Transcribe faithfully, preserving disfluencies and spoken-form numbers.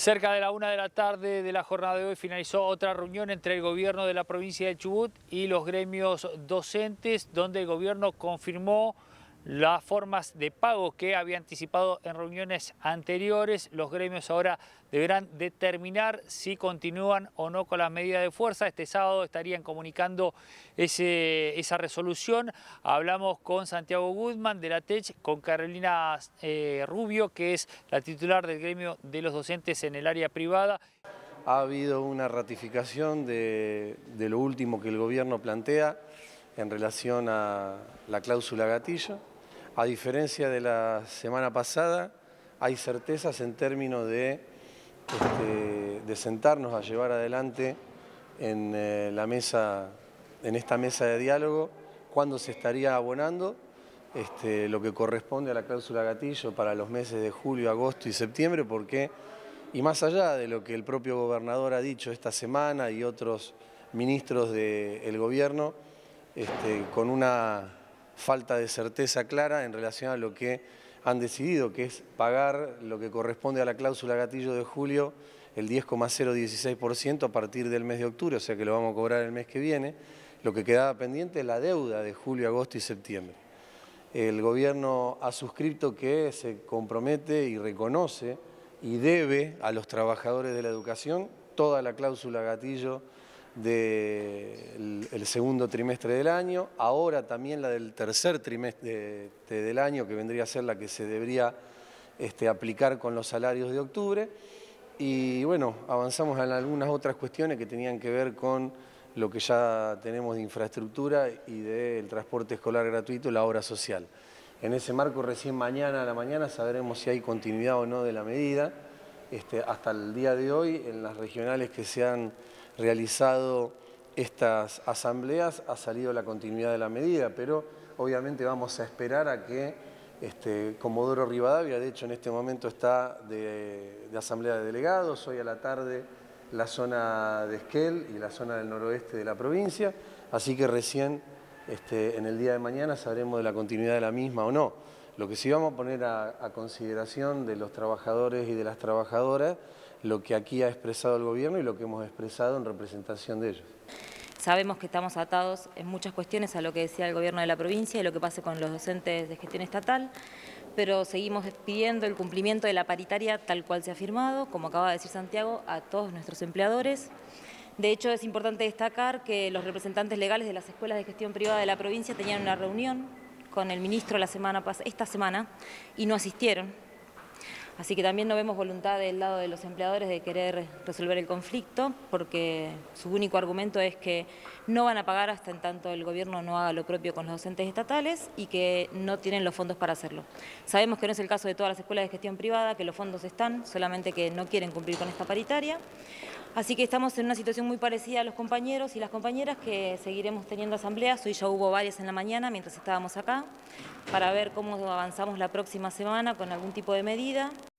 Cerca de la una de la tarde de la jornada de hoy finalizó otra reunión entre el gobierno de la provincia de Chubut y los gremios docentes, donde el gobierno confirmó las formas de pago que había anticipado en reuniones anteriores. Los gremios ahora deberán determinar si continúan o no con las medidas de fuerza. Este sábado estarían comunicando ese, esa resolución. Hablamos con Santiago Guzmán de la T E C, con Carolina eh, Rubio, que es la titular del gremio de los docentes en el área privada. Ha habido una ratificación de, de lo último que el gobierno plantea en relación a la cláusula gatillo. A diferencia de la semana pasada, hay certezas en términos de, este, de sentarnos a llevar adelante en, eh, la mesa, en esta mesa de diálogo cuándo se estaría abonando este, lo que corresponde a la cláusula gatillo para los meses de julio, agosto y septiembre, porque, y más allá de lo que el propio gobernador ha dicho esta semana y otros ministros del gobierno, este, con una falta de certeza clara en relación a lo que han decidido, que es pagar lo que corresponde a la cláusula gatillo de julio, el diez coma cero dieciséis por ciento a partir del mes de octubre, o sea que lo vamos a cobrar el mes que viene. Lo que quedaba pendiente es la deuda de julio, agosto y septiembre. El gobierno ha suscrito que se compromete y reconoce y debe a los trabajadores de la educación toda la cláusula gatillo del el segundo trimestre del año, ahora también la del tercer trimestre del año, que vendría a ser la que se debería este, aplicar con los salarios de octubre. Y bueno, avanzamos en algunas otras cuestiones que tenían que ver con lo que ya tenemos de infraestructura y del transporte escolar gratuito y la obra social. En ese marco, recién mañana a la mañana sabremos si hay continuidad o no de la medida. Este, hasta el día de hoy, en las regionales que se han realizado estas asambleas, ha salido la continuidad de la medida, pero obviamente vamos a esperar a que este, Comodoro Rivadavia, de hecho en este momento está de, de asamblea de delegados, hoy a la tarde la zona de Esquel y la zona del noroeste de la provincia, así que recién este, en el día de mañana sabremos de la continuidad de la misma o no. Lo que sí vamos a poner a, a consideración de los trabajadores y de las trabajadoras, lo que aquí ha expresado el gobierno y lo que hemos expresado en representación de ellos. Sabemos que estamos atados en muchas cuestiones a lo que decía el gobierno de la provincia y lo que pase con los docentes de gestión estatal, pero seguimos pidiendo el cumplimiento de la paritaria tal cual se ha firmado, como acaba de decir Santiago, a todos nuestros empleadores. De hecho, es importante destacar que los representantes legales de las escuelas de gestión privada de la provincia tenían una reunión con el ministro la semana esta semana y no asistieron. Así que también no vemos voluntad del lado de los empleadores de querer resolver el conflicto, porque su único argumento es que no van a pagar hasta en tanto el gobierno no haga lo propio con los docentes estatales y que no tienen los fondos para hacerlo. Sabemos que no es el caso de todas las escuelas de gestión privada, que los fondos están, solamente que no quieren cumplir con esta paritaria. Así que estamos en una situación muy parecida a los compañeros y las compañeras, que seguiremos teniendo asambleas. Hoy ya hubo varias en la mañana mientras estábamos acá, para ver cómo avanzamos la próxima semana con algún tipo de medida.